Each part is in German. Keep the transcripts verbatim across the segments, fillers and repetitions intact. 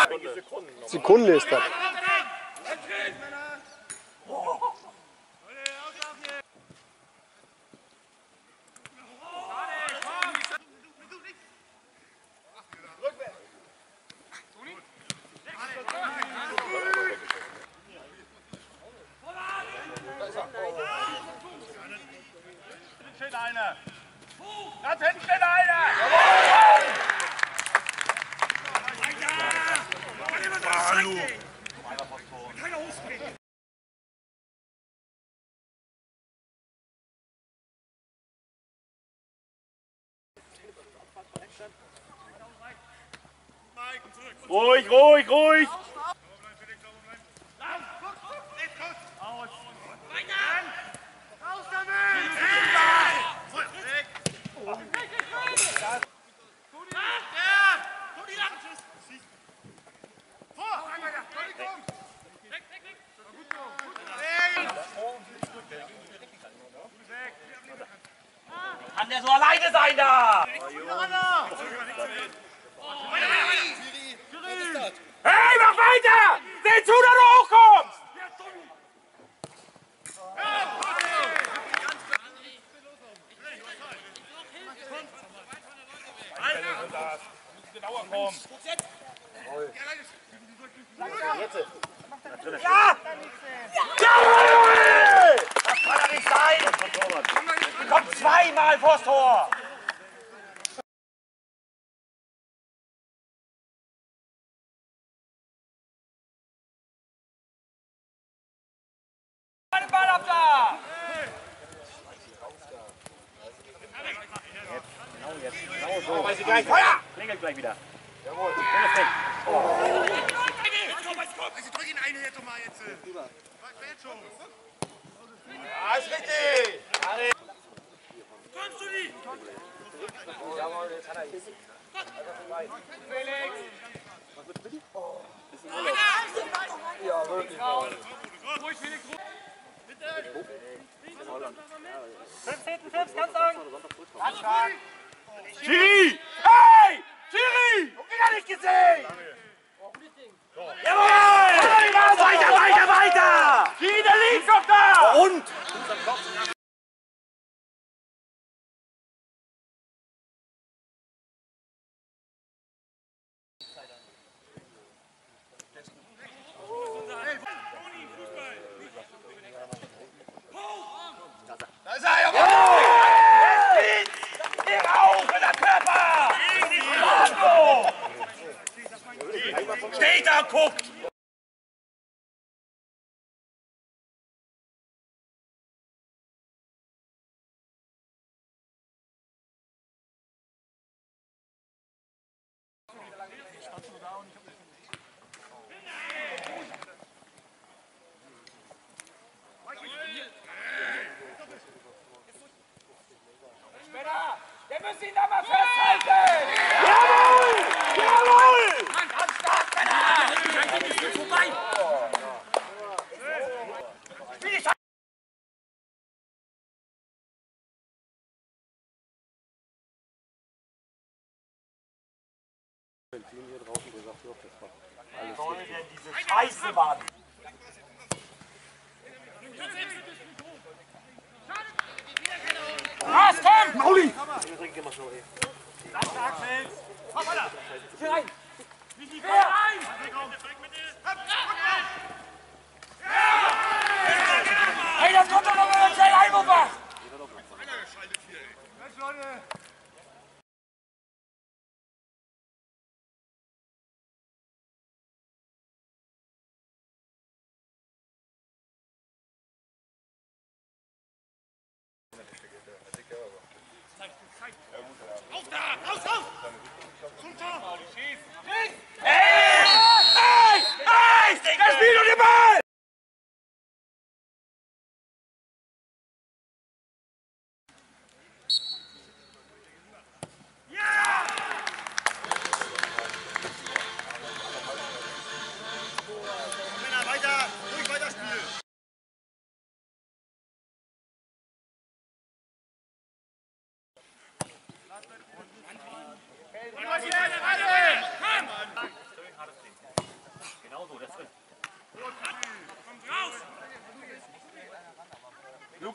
Sekunde ist das. Steht einer! Da hinten steht einer! Hallo! Ruhig, ruhig, ruhig! Kann der so alleine sein da? Hey, mach weiter! Seh zu, dass du hochkommst! Genauer kommen! Ja! Jawohl! Das kann doch nicht sein! Kommt zweimal vors Tor! Den Ball ab da! Genau jetzt, genau so. Weiß ich gleich, Feuer! Klingelt gleich wieder. Jawohl. Oh. Also drück ihn eine jetzt doch mal jetzt. Ja, ist richtig! Kommst du nicht? Jawohl, jetzt hat er ihn. Felix! Was wird mit dir? Oh. Ja, wirklich. Ruhig, Felix, ruhig. fünf hinten, fünf, ganz lang. Ganz stark. Schiri! Hey! Schiri! Hab ich gar nicht gesehen! Jawohl! Weiter, weiter, weiter! Schiri, der liegt doch da! Und? Da ist er, jawohl! Geh rauf mit der Körper! Steht da, guckt! Der müsst ihn da mal festhalten! Jawohl! Jawohl! Ganz stark, Männer! Das ist vorbei! Hier draußen gesagt, das war alles. Was soll denn diese Scheiße, Mann? Was, komm! Mauli! Das ist Axel! Komm, weiter! Hier rein! Hier rein! Hey, das kommt doch noch, wenn man schnell Einwurf macht! Auf da! Raus, raus! Zum Tor! Hey! Hey! Hey! Das spielt doch den Ball!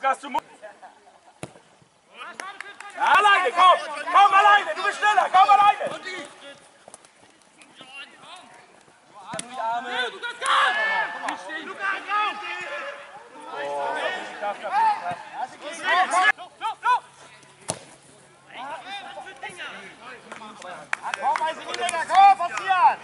Lukas, du musst... Ja, alleine, komm! Komm alleine, du bist schneller, komm alleine! Komm, Eisenberger, komm, passiert!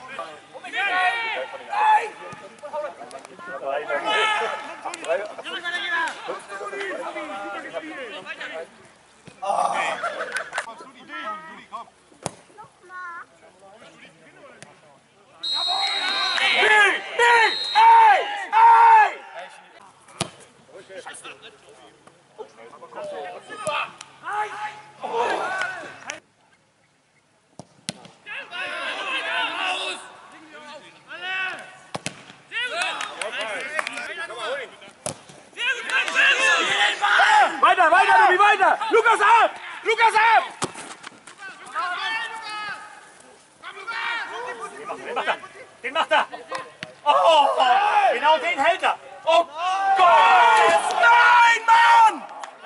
Weiter, weiter, Tobi, weiter! Lukas ab! Lukas ab! Den macht er! Den macht er! Oh! Genau den hält er! Oh Gott! Nein, Mann!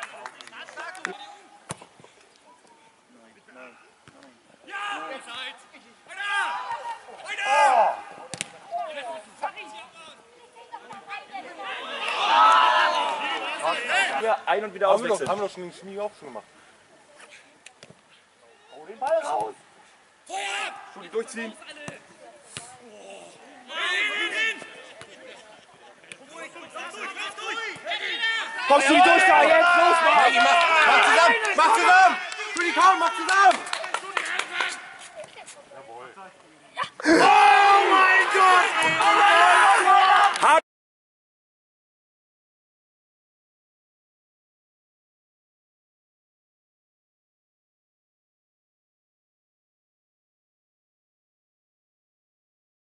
Ja, ein und wieder auswechseln. Haben wir doch schon den Schmied auch schon gemacht. Hau den Ball raus! Schuli durchziehen. Komm, Schuli, durch da, jetzt, los, Mann! Mach zusammen! Mach zusammen! Schuli, komm, mach zusammen! Ja,